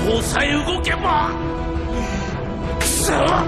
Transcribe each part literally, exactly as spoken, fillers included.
方さえ動けば。くそ！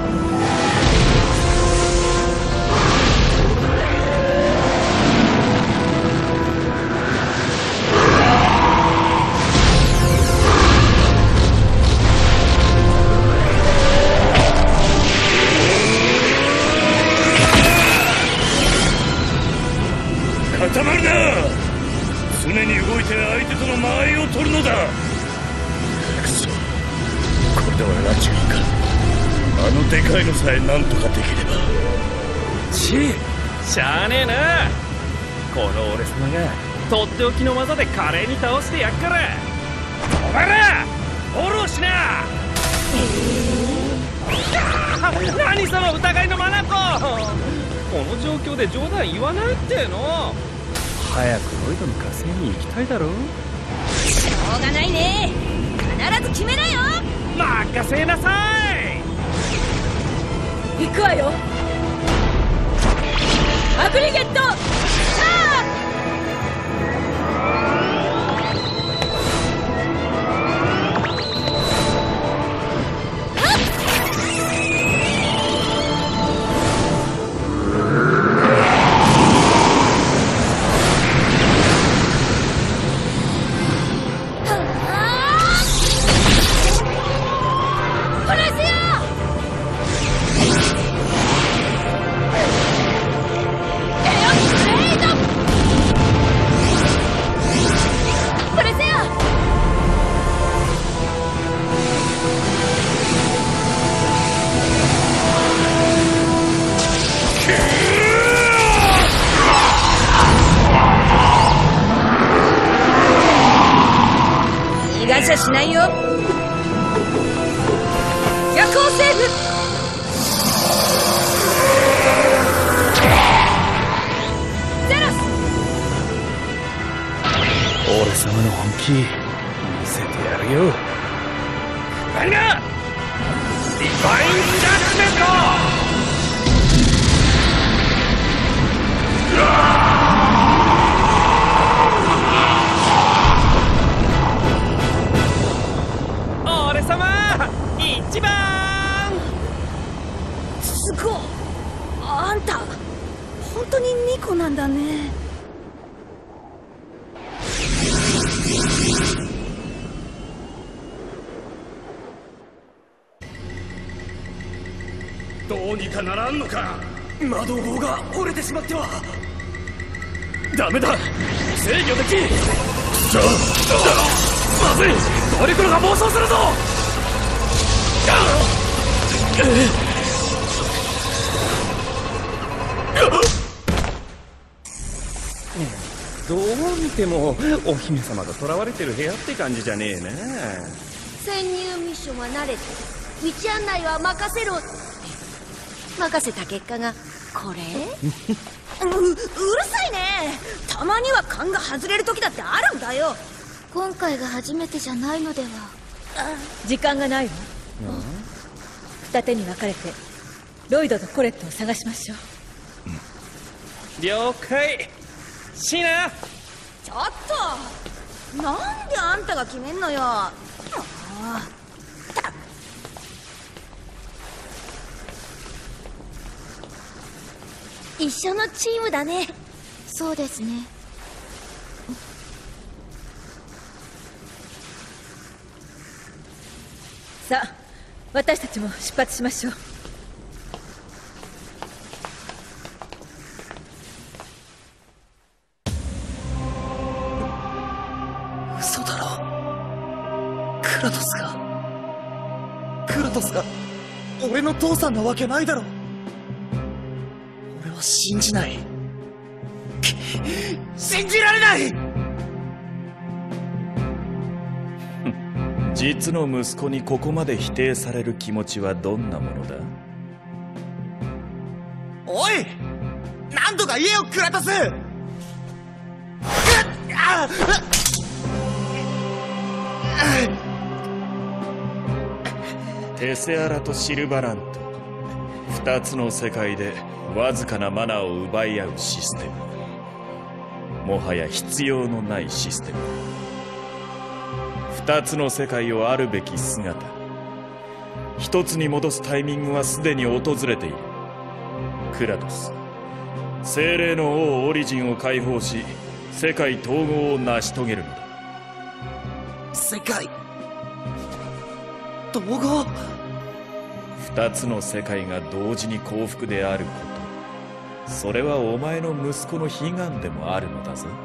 固まるな！常に動いて相手との間合いを取るのだ。くそ、これでは拉致いかん。あのでかいのさえ何とかできれば。 ちしゃあねえな。この俺様がとっておきの技で華麗に倒してやっから。お前らフォローしな。何その疑いの眼。この状況で冗談言わないっての。早くロイドの火星に行きたいだろ。 しょうがないね。必ず決めなよ。 任せなさい。 行くわよ。アグリゲット。感謝しないよ。夜行セーフ。ゼロス。 俺様の本気見せてやるよ。何がディファインジャッジメント。一番すごい。あんた本当にニコなんだね。 どうにかならんのか。 魔導砲が折れてしまってはダメだ。制御できん。まずい。ドリクロが暴走するぞ。どう見てもお姫様が囚われてる部屋って感じじゃねえな。 潜入ミッションは慣れて道案内は任せろ。任せた結果がこれう, うるさいね。たまには勘が外れる時だってあるんだよ。 今回が初めてじゃないのでは。 時間がないわ。二手に分かれてロイドとコレットを探しましょう。 うん、了解。シナ。 ちょっとなんであんたが決めんのよ。ああ一緒のチームだね。そうですね。 さあ私たちも出発しましょう。 嘘だろ。クラトスがクラトスが俺の父さんなわけないだろ。俺は信じない。信じられない。 実の息子にここまで否定される気持ちはどんなものだ。 おい、何とか言えよクラトス。 テセアラとシルバラント、二つの世界でわずかなマナを奪い合うシステム、もはや必要のないシステム。 二つの世界をあるべき姿、一つに戻すタイミングはすでに訪れている。クラトス、精霊の王オリジンを解放し、世界統合を成し遂げるのだ。 世界統合。 二つの世界が同時に幸福であること、それはお前の息子の悲願でもあるのだぞ。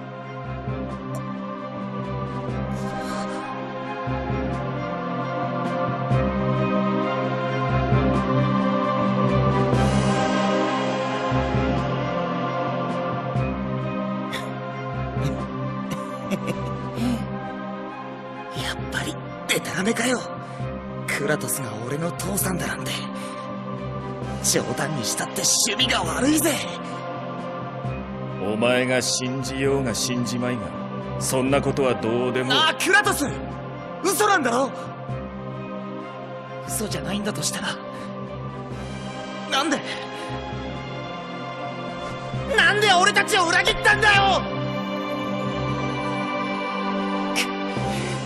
やっぱりデタラメかよ。クラトスが俺の父さんだなんて。冗談にしたって守備が悪いぜ。 お前が信じようが信じまいが、そんなことはどうでも。 ああ、クラトス、嘘なんだろ。嘘じゃないんだとしたら、なんでなんで俺たちを裏切ったんだよ。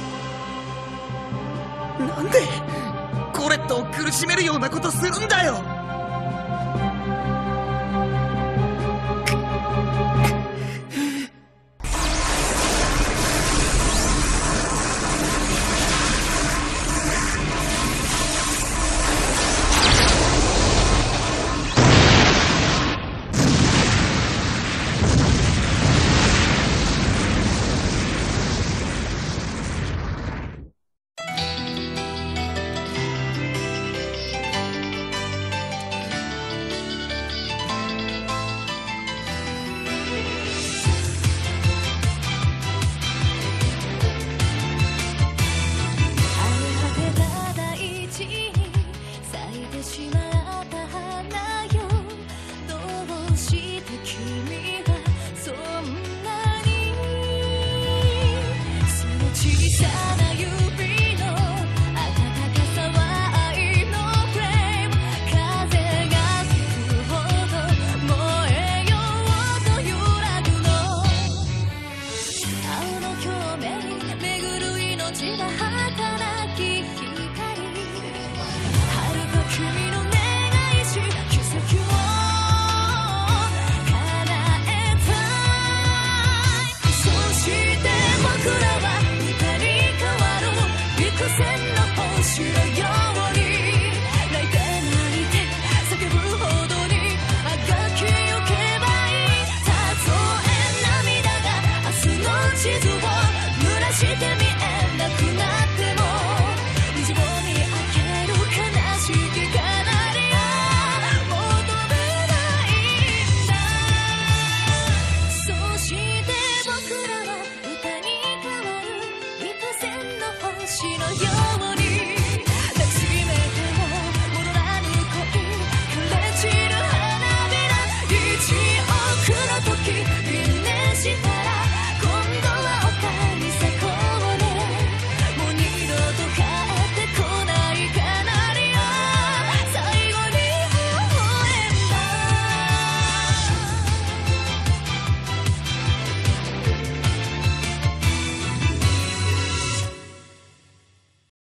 なんでコレットを苦しめるようなことするんだよ。